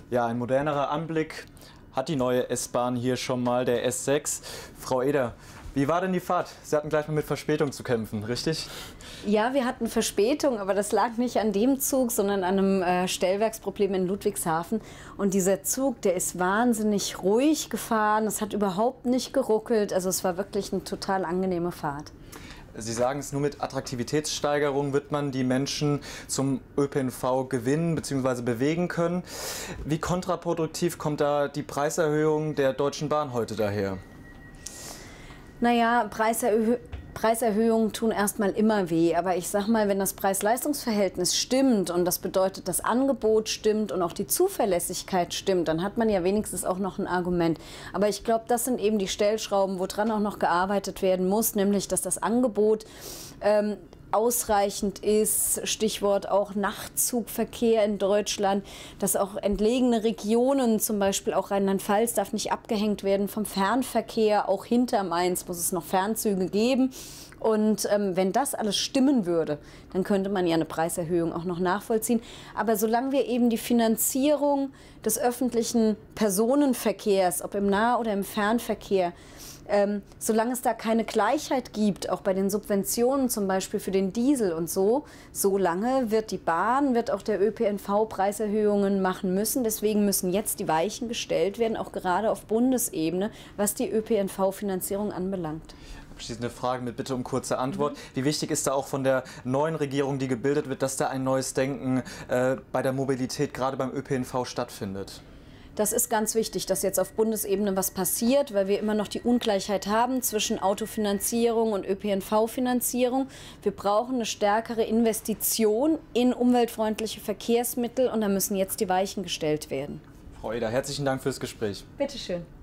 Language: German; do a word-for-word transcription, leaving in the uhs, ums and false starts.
Ja, ein modernerer Anblick hat die neue S-Bahn hier schon mal, der S sechs. Frau Eder, wie war denn die Fahrt? Sie hatten gleich mal mit Verspätung zu kämpfen, richtig? Ja, wir hatten Verspätung, aber das lag nicht an dem Zug, sondern an einem äh, Stellwerksproblem in Ludwigshafen. Und dieser Zug, der ist wahnsinnig ruhig gefahren. Es hat überhaupt nicht geruckelt. Also es war wirklich eine total angenehme Fahrt. Sie sagen es, nur mit Attraktivitätssteigerung wird man die Menschen zum Ö P N V gewinnen bzw. bewegen können. Wie kontraproduktiv kommt da die Preiserhöhung der Deutschen Bahn heute daher? Naja, Preiserhö Preiserhöhungen tun erstmal immer weh. Aber ich sag mal, wenn das Preis-Leistungs-Verhältnis stimmt und das bedeutet, das Angebot stimmt und auch die Zuverlässigkeit stimmt, dann hat man ja wenigstens auch noch ein Argument. Aber ich glaube, das sind eben die Stellschrauben, woran auch noch gearbeitet werden muss, nämlich, dass das Angebot ähm, ausreichend ist, Stichwort auch Nachtzugverkehr in Deutschland, dass auch entlegene Regionen, zum Beispiel auch Rheinland-Pfalz, darf nicht abgehängt werden vom Fernverkehr, auch hinter Mainz muss es noch Fernzüge geben. Und ähm, wenn das alles stimmen würde, dann könnte man ja eine Preiserhöhung auch noch nachvollziehen. Aber solange wir eben die Finanzierung des öffentlichen Personenverkehrs, ob im Nah- oder im Fernverkehr, Ähm, solange es da keine Gleichheit gibt, auch bei den Subventionen zum Beispiel für den Diesel und so, solange wird die Bahn, wird auch der Ö P N V Preiserhöhungen machen müssen. Deswegen müssen jetzt die Weichen gestellt werden, auch gerade auf Bundesebene, was die Ö P N V-Finanzierung anbelangt. Abschließende Frage mit Bitte um kurze Antwort. Mhm. Wie wichtig ist da auch von der neuen Regierung, die gebildet wird, dass da ein neues Denken äh, bei der Mobilität, gerade beim Ö P N V, stattfindet? Das ist ganz wichtig, dass jetzt auf Bundesebene was passiert, weil wir immer noch die Ungleichheit haben zwischen Autofinanzierung und Ö P N V-Finanzierung. Wir brauchen eine stärkere Investition in umweltfreundliche Verkehrsmittel und da müssen jetzt die Weichen gestellt werden. Frau Eder, herzlichen Dank fürs Gespräch. Bitte schön.